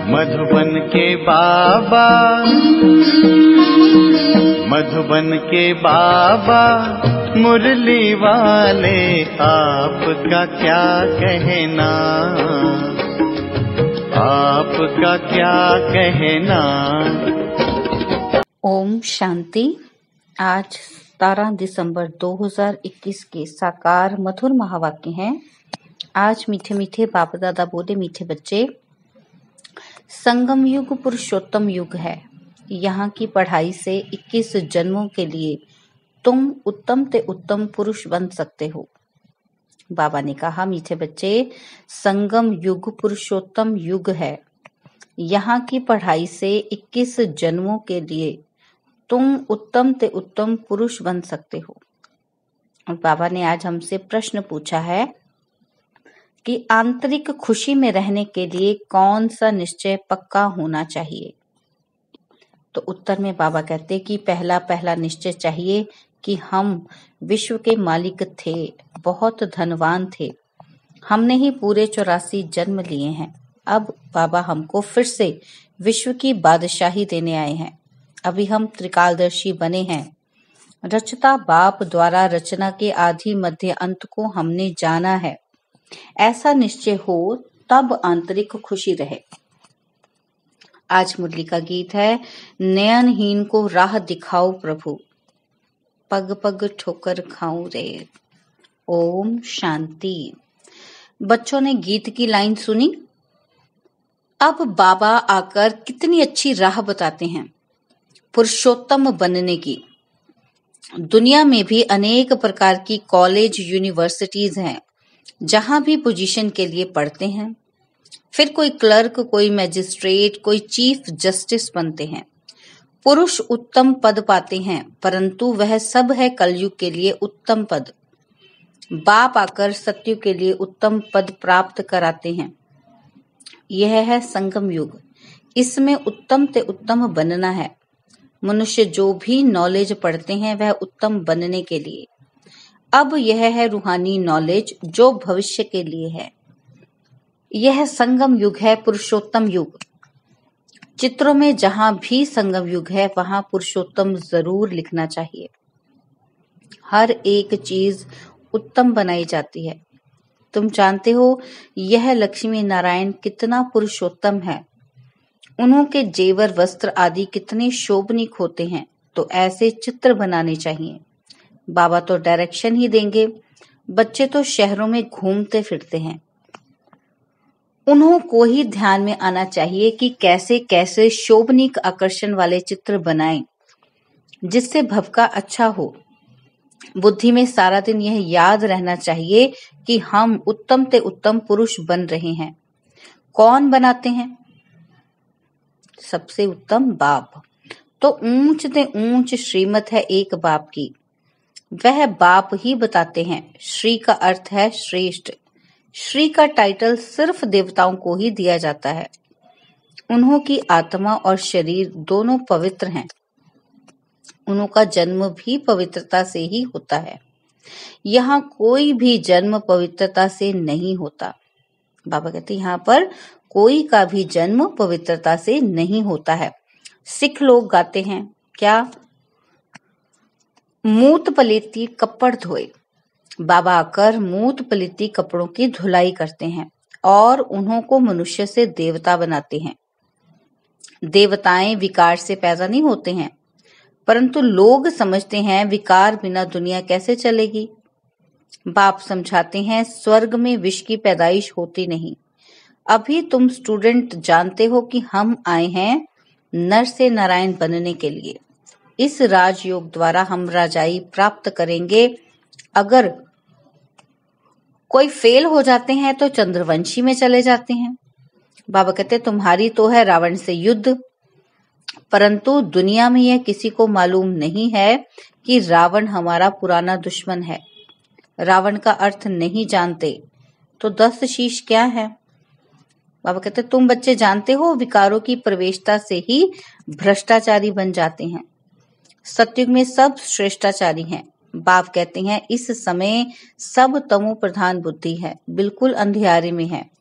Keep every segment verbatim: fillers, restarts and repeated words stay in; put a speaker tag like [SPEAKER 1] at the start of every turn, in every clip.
[SPEAKER 1] मधुबन के बाबा, मधुबन के बाबा मुरली वाले, आपका क्या कहना, आपका क्या कहना।
[SPEAKER 2] ओम शांति। आज सत्रह दिसंबर दो हज़ार इक्कीस के साकार मधुर महावाक्य हैं। आज मीठे मीठे बाप दादा बोले, मीठे बच्चे, संगम युग पुरुषोत्तम युग है। यहाँ की पढ़ाई से इक्कीस जन्मों के लिए तुम उत्तम से उत्तम पुरुष बन सकते हो। बाबा ने कहा, मीठे बच्चे, संगम युग पुरुषोत्तम युग है। यहाँ की पढ़ाई से इक्कीस जन्मों के लिए तुम उत्तम से उत्तम पुरुष बन सकते हो। और बाबा ने आज हमसे प्रश्न पूछा है कि आंतरिक खुशी में रहने के लिए कौन सा निश्चय पक्का होना चाहिए। तो उत्तर में बाबा कहते कि पहला पहला निश्चय चाहिए कि हम विश्व के मालिक थे, बहुत धनवान थे। हमने ही पूरे चौरासी जन्म लिए हैं। अब बाबा हमको फिर से विश्व की बादशाही देने आए हैं। अभी हम त्रिकालदर्शी बने हैं। रचता बाप द्वारा रचना के आदि मध्य अंत को हमने जाना है। ऐसा निश्चय हो तब आंतरिक खुशी रहे। आज मुरली का गीत है, नयनहीन को राह दिखाओ प्रभु, पग पग ठोकर खाऊं रे। ओम शांति। बच्चों ने गीत की लाइन सुनी। अब बाबा आकर कितनी अच्छी राह बताते हैं पुरुषोत्तम बनने की। दुनिया में भी अनेक प्रकार की कॉलेज यूनिवर्सिटीज हैं, जहां भी पोजीशन के लिए पढ़ते हैं। फिर कोई क्लर्क, कोई मैजिस्ट्रेट, कोई चीफ जस्टिस बनते हैं। पुरुष उत्तम पद पाते हैं, परंतु वह सब है कलयुग के लिए उत्तम पद। बाप आकर सत्युग के लिए उत्तम पद प्राप्त कराते हैं। यह है संगम युग। इसमें उत्तम से उत्तम बनना है। मनुष्य जो भी नॉलेज पढ़ते हैं वह उत्तम बनने के लिए। अब यह है रूहानी नॉलेज जो भविष्य के लिए है। यह संगम युग है, पुरुषोत्तम युग। चित्रों में जहां भी संगम युग है वहां पुरुषोत्तम जरूर लिखना चाहिए। हर एक चीज उत्तम बनाई जाती है। तुम जानते हो यह लक्ष्मी नारायण कितना पुरुषोत्तम है। उन्होंने जेवर वस्त्र आदि कितने शोभनीक होते हैं। तो ऐसे चित्र बनाने चाहिए। बाबा तो डायरेक्शन ही देंगे। बच्चे तो शहरों में घूमते फिरते हैं। उन्हों को ही ध्यान में आना चाहिए कि कैसे कैसे शोभनीक आकर्षण वाले चित्र बनाएं, जिससे भव का अच्छा हो। बुद्धि में सारा दिन यह याद रहना चाहिए कि हम उत्तम से उत्तम पुरुष बन रहे हैं। कौन बनाते हैं? सबसे उत्तम बाप। तो ऊंच से ऊंच श्रीमत है एक बाप की। वह बाप ही बताते हैं। श्री का अर्थ है श्रेष्ठ। श्री का टाइटल सिर्फ देवताओं को ही दिया जाता है। उन्हों की आत्मा और शरीर दोनों पवित्र हैं। उन्हों का जन्म भी पवित्रता से ही होता है। यहाँ कोई भी जन्म पवित्रता से नहीं होता। बाबा कहते हैं, यहाँ पर कोई का भी जन्म पवित्रता से नहीं होता है। सिख लोग गाते हैं क्या? मूत पलीती कपड़ धोए। बाबा आकर मूत पलीती कपड़ों की धुलाई करते हैं और उन्हों को मनुष्य से देवता बनाते हैं। देवताएं विकार से पैदा नहीं होते हैं, परंतु लोग समझते हैं विकार बिना दुनिया कैसे चलेगी। बाप समझाते हैं स्वर्ग में विष की पैदाइश होती नहीं। अभी तुम स्टूडेंट जानते हो कि हम आए हैं नर से नारायण बनने के लिए। इस राजयोग द्वारा हम राजाई प्राप्त करेंगे। अगर कोई फेल हो जाते हैं तो चंद्रवंशी में चले जाते हैं। बाबा कहते तुम्हारी तो है रावण से युद्ध, परंतु दुनिया में यह किसी को मालूम नहीं है कि रावण हमारा पुराना दुश्मन है। रावण का अर्थ नहीं जानते तो दस शीश क्या है। बाबा कहते तुम बच्चे जानते हो विकारों की प्रवेशता से ही भ्रष्टाचारी बन जाते हैं। सतयुग में सब श्रेष्ठाचारी हैं। बाप कहते हैं इस समय सब तमो प्रधान बुद्धि है, बिल्कुल अंधियारे में है।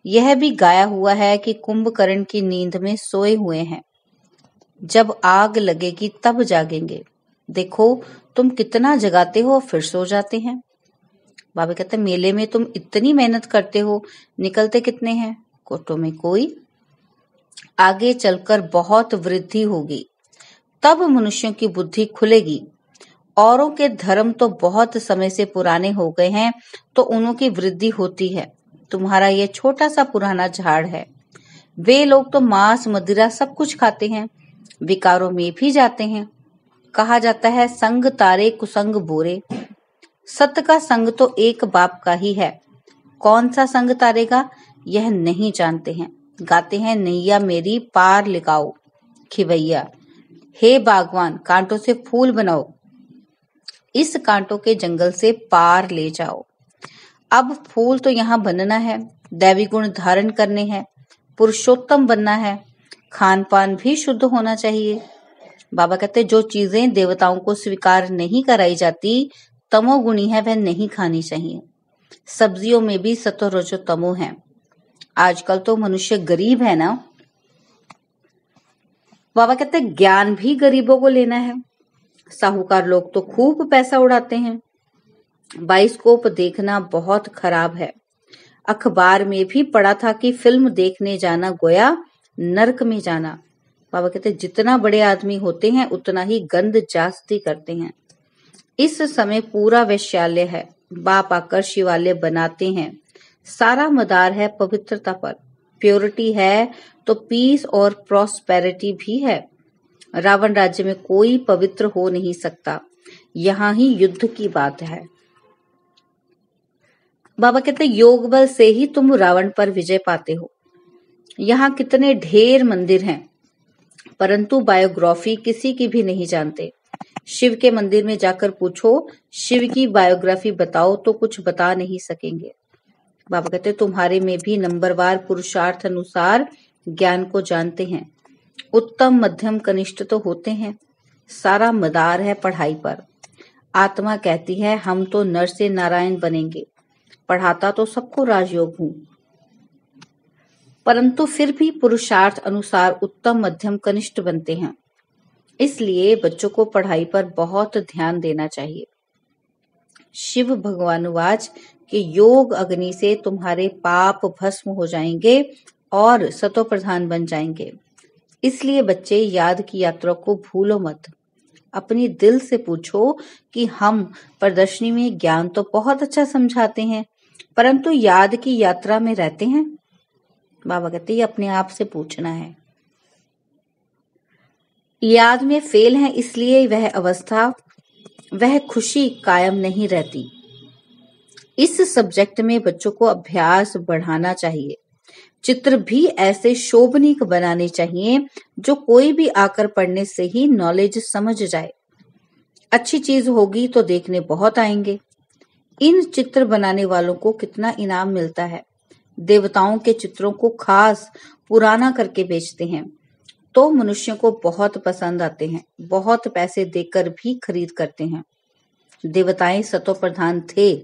[SPEAKER 2] यह भी गाया हुआ है कि कुंभकर्ण की नींद में सोए हुए हैं, जब आग लगेगी तब जागेंगे। देखो तुम कितना जगाते हो फिर सो जाते हैं। बाबा कहते मेले में तुम इतनी मेहनत करते हो, निकलते कितने हैं? कोटों में कोई। आगे चलकर बहुत वृद्धि होगी, तब मनुष्यों की बुद्धि खुलेगी। औरों के धर्म तो बहुत समय से पुराने हो गए हैं, तो उन्हों की वृद्धि होती है। तुम्हारा ये छोटा सा पुराना झाड़ है। वे लोग तो मांस मदिरा सब कुछ खाते हैं, विकारों में भी जाते हैं। कहा जाता है संग तारे कुसंग बोरे। सत्य का संग तो एक बाप का ही है। कौन सा संग तारेगा यह नहीं जानते हैं। गाते हैं नैया मेरी पार लगाओ खिवैया, हे बागवान कांटों से फूल बनाओ, इस कांटों के जंगल से पार ले जाओ। अब फूल तो यहाँ बनना है, दैवी गुण धारण करने हैं, पुरुषोत्तम बनना है, खान पान भी शुद्ध होना चाहिए। बाबा कहते जो चीजें देवताओं को स्वीकार नहीं कराई जाती, तमोगुणी है, वह नहीं खानी चाहिए। सब्जियों में भी सतो रजो तमो है। आजकल तो मनुष्य गरीब है ना। बाबा कहते ज्ञान भी गरीबों को लेना है। साहूकार लोग तो खूब पैसा उड़ाते हैं। बाइस्कोप देखना बहुत खराब है। अखबार में भी पढ़ा था कि फिल्म देखने जाना गोया नरक में जाना। बाबा कहते जितना बड़े आदमी होते हैं उतना ही गंद जास्ती करते हैं। इस समय पूरा वैश्यालय है, बाप आकर शिवालय बनाते हैं। सारा मदार है पवित्रता पर। प्योरिटी है तो पीस और प्रॉस्पेरिटी भी है। रावण राज्य में कोई पवित्र हो नहीं सकता, यहाँ ही युद्ध की बात है। बाबा कहते योग बल से ही तुम रावण पर विजय पाते हो। यहाँ कितने ढेर मंदिर हैं, परंतु बायोग्राफी किसी की भी नहीं जानते। शिव के मंदिर में जाकर पूछो शिव की बायोग्राफी बताओ तो कुछ बता नहीं सकेंगे। बाबा कहते तुम्हारे में भी नंबरवार पुरुषार्थ अनुसार ज्ञान को जानते हैं। उत्तम मध्यम कनिष्ठ तो होते हैं। सारा मदार है पढ़ाई पर। आत्मा कहती है हम तो नर से नारायण बनेंगे। पढ़ाता तो सबको राजयोग हूं, परंतु फिर भी पुरुषार्थ अनुसार उत्तम मध्यम कनिष्ठ बनते हैं। इसलिए बच्चों को पढ़ाई पर बहुत ध्यान देना चाहिए। शिव भगवानुवाच कि योग अग्नि से तुम्हारे पाप भस्म हो जाएंगे और सतो प्रधान बन जाएंगे। इसलिए बच्चे याद की यात्रा को भूलो मत। अपनी दिल से पूछो कि हम प्रदर्शनी में ज्ञान तो बहुत अच्छा समझाते हैं, परंतु याद की यात्रा में रहते हैं। बाबा कहते ये अपने आप से पूछना है। याद में फेल है, इसलिए वह अवस्था वह खुशी कायम नहीं रहती। इस सब्जेक्ट में बच्चों को अभ्यास बढ़ाना चाहिए। चित्र भी ऐसे शोभनीक बनाने चाहिए जो कोई भी आकर पढ़ने से ही नॉलेज समझ जाए। अच्छी चीज होगी तो देखने बहुत आएंगे। इन चित्र बनाने वालों को कितना इनाम मिलता है। देवताओं के चित्रों को खास पुराना करके बेचते हैं, तो मनुष्यों को बहुत पसंद आते हैं। बहुत पैसे देकर भी खरीद करते हैं। देवताएं सतो प्रधान थे,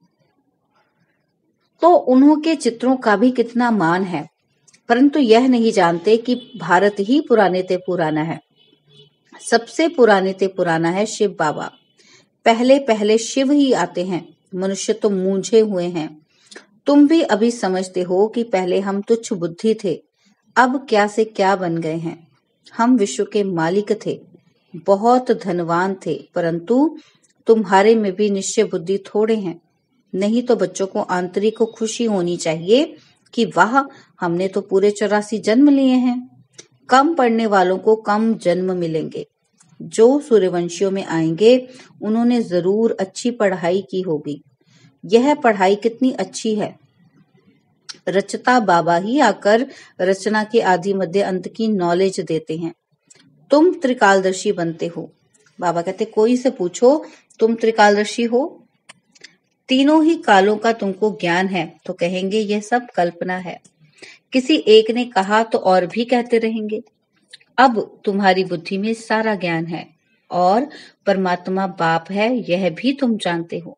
[SPEAKER 2] तो उन्हों के चित्रों का भी कितना मान है, परंतु यह नहीं जानते कि भारत ही पुराने ते पुराना है। सबसे पुराने ते पुराना है शिव बाबा। पहले पहले शिव ही आते हैं। मनुष्य तो मूंझे हुए हैं। तुम भी अभी समझते हो कि पहले हम तुच्छ बुद्धि थे, अब क्या से क्या बन गए हैं। हम विश्व के मालिक थे, बहुत धनवान थे, परंतु तुम्हारे में भी निश्चय बुद्धि थोड़े हैं। नहीं तो बच्चों को आंतरिक खुशी होनी चाहिए कि वाह हमने तो पूरे चौरासी जन्म लिए हैं। कम पढ़ने वालों को कम जन्म मिलेंगे। जो सूर्यवंशियों में आएंगे उन्होंने जरूर अच्छी पढ़ाई की होगी। यह पढ़ाई कितनी अच्छी है। रचता बाबा ही आकर रचना के आदि मध्य अंत की नॉलेज देते हैं। तुम त्रिकालदर्शी बनते हो। बाबा कहते कोई से पूछो तुम त्रिकालदर्शी हो, तीनों ही कालों का तुमको ज्ञान है, तो कहेंगे यह सब कल्पना है। किसी एक ने कहा तो और भी कहते रहेंगे। अब तुम्हारी बुद्धि में सारा ज्ञान है और परमात्मा बाप है, यह भी तुम जानते हो।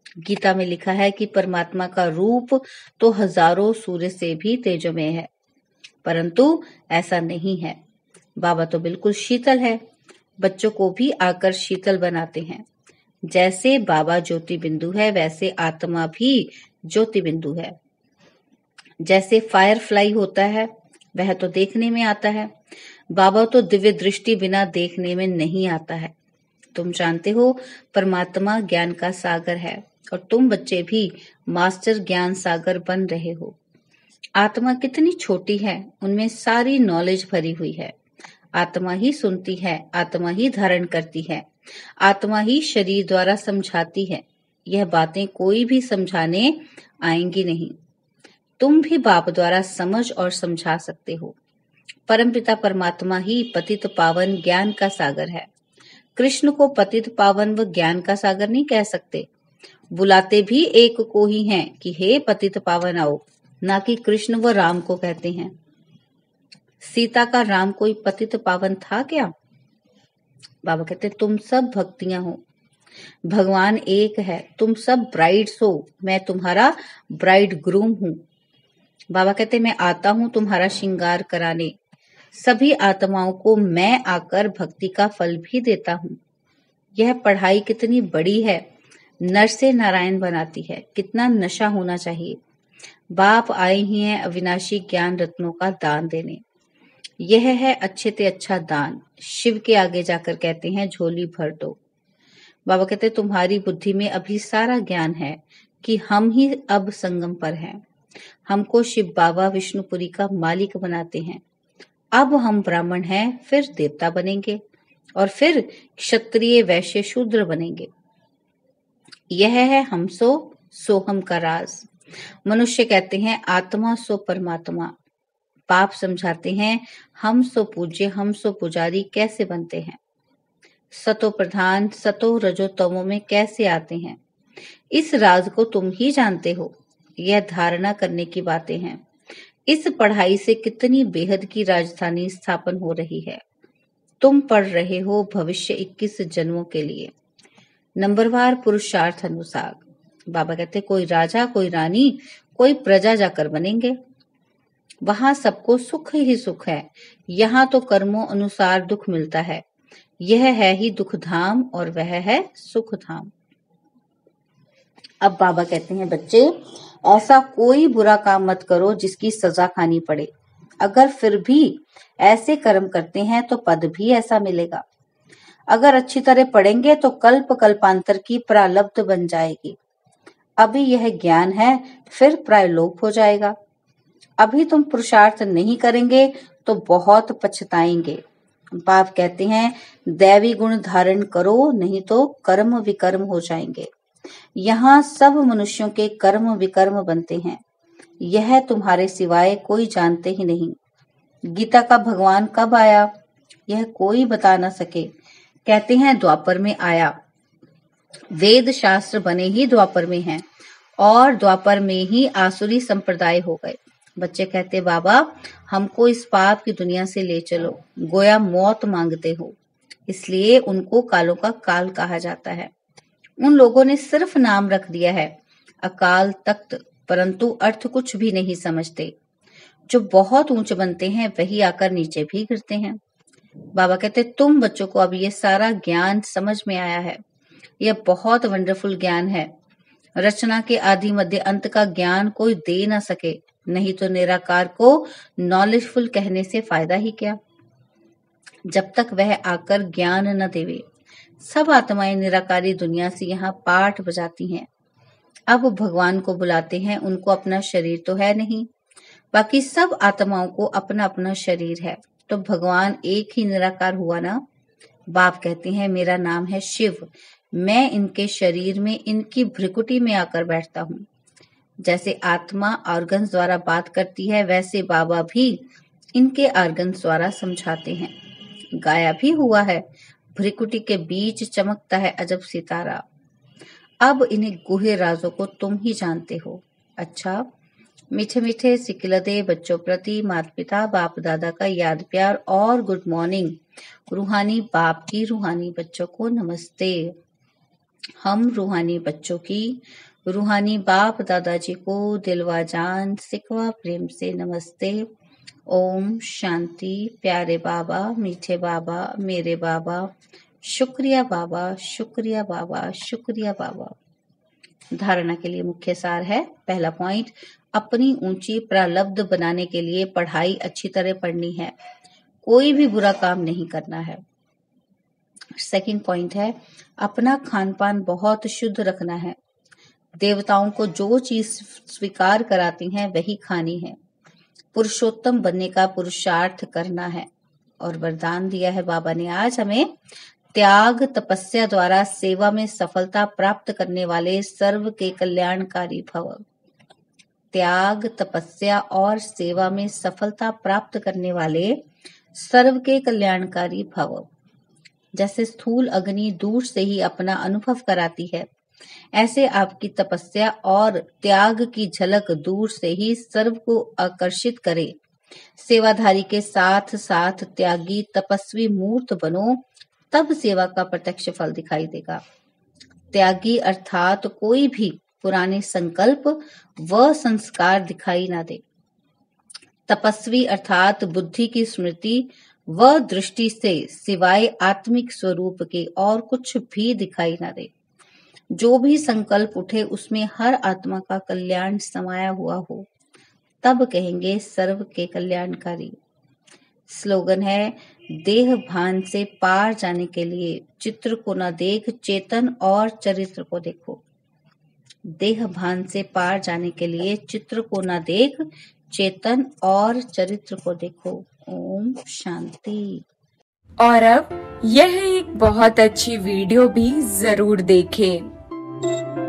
[SPEAKER 2] गीता में लिखा है कि परमात्मा का रूप तो हजारों सूर्य से भी तेजोमय है, परंतु ऐसा नहीं है। बाबा तो बिल्कुल शीतल है, बच्चों को भी आकर शीतल बनाते हैं। जैसे बाबा ज्योति बिंदु है, वैसे आत्मा भी ज्योति बिंदु है। जैसे फायर फ्लाई होता है, वह तो देखने में आता है, बाबा तो दिव्य दृष्टि बिना देखने में नहीं आता है। तुम जानते हो परमात्मा ज्ञान का सागर है और तुम बच्चे भी मास्टर ज्ञान सागर बन रहे हो। आत्मा कितनी छोटी है, उनमें सारी नॉलेज भरी हुई है। आत्मा ही सुनती है, आत्मा ही धारण करती है, आत्मा ही शरीर द्वारा समझाती है। यह बातें कोई भी समझाने आएंगी नहीं। तुम भी बाप द्वारा समझ और समझा सकते हो। परमपिता परमात्मा ही पतित पावन ज्ञान का सागर है। कृष्ण को पतित पावन व ज्ञान का सागर नहीं कह सकते। बुलाते भी एक को ही हैं कि हे पतित पावन आओ, ना कि कृष्ण व राम को कहते हैं। सीता का राम कोई पतित पावन था क्या? बाबा कहते तुम सब भक्तियां हो, भगवान एक है, तुम सब ब्राइड्स हो, मैं तुम्हारा ब्राइड ग्रूम हूँ। बाबा कहते मैं आता हूँ तुम्हारा श्रृंगार कराने। सभी आत्माओं को मैं आकर भक्ति का फल भी देता हूँ। यह पढ़ाई कितनी बड़ी है, नर से नारायण बनाती है। कितना नशा होना चाहिए। बाप आए ही हैं अविनाशी ज्ञान रत्नों का दान देने। यह है अच्छे ते अच्छा दान। शिव के आगे जाकर कहते हैं झोली भर दो। बाबा कहते तुम्हारी बुद्धि में अभी सारा ज्ञान है कि हम ही अब संगम पर हैं। हमको शिव बाबा विष्णुपुरी का मालिक बनाते हैं। अब हम ब्राह्मण हैं, फिर देवता बनेंगे और फिर क्षत्रिय वैश्य शूद्र बनेंगे। यह है हम सो सोहम का राज। मनुष्य कहते हैं आत्मा सो परमात्मा। बाप समझाते हैं हम सो पूज्य, हम सो पुजारी कैसे बनते हैं। सतो प्रधान सतो रजो तमो में कैसे आते हैं, इस राज को तुम ही जानते हो। यह धारणा करने की बातें हैं। इस पढ़ाई से कितनी बेहद की राजधानी स्थापन हो रही है। तुम पढ़ रहे हो भविष्य इक्कीस जन्मों के लिए, नंबरवार पुरुषार्थ अनुसार। बाबा कहते कोई राजा, कोई रानी, कोई प्रजा जाकर बनेंगे। वहां सबको सुख ही सुख है। यहाँ तो कर्मों अनुसार दुख मिलता है। यह है ही दुख धाम और वह है सुख धाम। अब बाबा कहते हैं बच्चे ऐसा कोई बुरा काम मत करो जिसकी सजा खानी पड़े। अगर फिर भी ऐसे कर्म करते हैं तो पद भी ऐसा मिलेगा। अगर अच्छी तरह पढ़ेंगे तो कल्प कल्पांतर की प्रालब्ध बन जाएगी। अभी यह ज्ञान है, फिर प्रायलोप हो जाएगा। अभी तुम पुरुषार्थ नहीं करेंगे तो बहुत पछताएंगे। बाप कहते हैं दैवी गुण धारण करो, नहीं तो कर्म विकर्म हो जाएंगे। यहाँ सब मनुष्यों के कर्म विकर्म बनते हैं। यह तुम्हारे सिवाय कोई जानते ही नहीं। गीता का भगवान कब आया यह कोई बता न सके। कहते हैं द्वापर में आया। वेद शास्त्र बने ही द्वापर में हैं और द्वापर में ही आसुरी संप्रदाय हो गए। बच्चे कहते बाबा हमको इस पाप की दुनिया से ले चलो। गोया मौत मांगते हो, इसलिए उनको कालों का काल कहा जाता है। उन लोगों ने सिर्फ नाम रख दिया है अकाल तख्त, परंतु अर्थ कुछ भी नहीं समझते। जो बहुत ऊंचे बनते हैं वही आकर नीचे भी गिरते हैं। बाबा कहते तुम बच्चों को अब ये सारा ज्ञान समझ में आया है। यह बहुत वंडरफुल ज्ञान है। रचना के आदि मध्य अंत का ज्ञान कोई दे ना सके, नहीं तो निराकार को नॉलेजफुल कहने से फायदा ही क्या, जब तक वह आकर ज्ञान न देवे। सब आत्माएं निराकारी दुनिया से यहाँ पाठ बजाती हैं। अब भगवान को बुलाते हैं। उनको अपना शरीर तो है नहीं, बाकी सब आत्माओं को अपना अपना शरीर है, तो भगवान एक ही निराकार हुआ ना। बाप कहते हैं मेरा नाम है शिव, मैं इनके शरीर में इनकी भ्रिकुटी में आकर बैठता हूँ। जैसे आत्मा ऑर्गन्स द्वारा बात करती है, वैसे बाबा भी इनके ऑर्गन्स द्वारा समझाते हैं। गाया भी हुआ है भ्रिकुटी के बीच चमकता है अजब सितारा। अब इन्हें गुहे राजों को तुम ही जानते हो। अच्छा, मीठे मीठे सिकिलदे बच्चों प्रति माता पिता बाप दादा का याद प्यार और गुड मॉर्निंग। रूहानी बाप की रूहानी बच्चों को नमस्ते। हम रूहानी बच्चों की रूहानी बाप दादाजी को दिलवा जान सिकवा प्रेम से नमस्ते। ओम शांति। प्यारे बाबा, मीठे बाबा, मेरे बाबा, शुक्रिया बाबा, शुक्रिया बाबा, शुक्रिया बाबा। धारणा के लिए मुख्य सार है। पहला पॉइंट, अपनी ऊंची प्रारब्ध बनाने के लिए पढ़ाई अच्छी तरह पढ़नी है, कोई भी बुरा काम नहीं करना है। सेकंड पॉइंट है, अपना खान पान बहुत शुद्ध रखना है। देवताओं को जो चीज स्वीकार कराती हैं वही खानी है। पुरुषोत्तम बनने का पुरुषार्थ करना है। और वरदान दिया है बाबा ने आज हमें, त्याग तपस्या द्वारा सेवा में सफलता प्राप्त करने वाले सर्व के कल्याणकारी भव। त्याग तपस्या और सेवा में सफलता प्राप्त करने वाले सर्व के कल्याणकारी भव। जैसे स्थूल अग्नि दूर से ही अपना अनुभव कराती है, ऐसे आपकी तपस्या और त्याग की झलक दूर से ही सर्व को आकर्षित करे। सेवाधारी के साथ साथ त्यागी तपस्वी मूर्त बनो, तब सेवा का प्रत्यक्ष फल दिखाई देगा। त्यागी अर्थात कोई भी पुराने संकल्प व संस्कार दिखाई ना दे। तपस्वी अर्थात बुद्धि की स्मृति व दृष्टि से सिवाय आत्मिक स्वरूप के और कुछ भी दिखाई ना दे। जो भी संकल्प उठे उसमें हर आत्मा का कल्याण समाया हुआ हो, तब कहेंगे सर्व के कल्याणकारी। स्लोगन है, देह भान से पार जाने के लिए चित्र को न देख चेतन और चरित्र को देखो। देह भान से पार जाने के लिए चित्र को न देख चेतन और चरित्र को देखो। ओम शांति।
[SPEAKER 3] और अब यह एक बहुत अच्छी वीडियो भी जरूर देखें।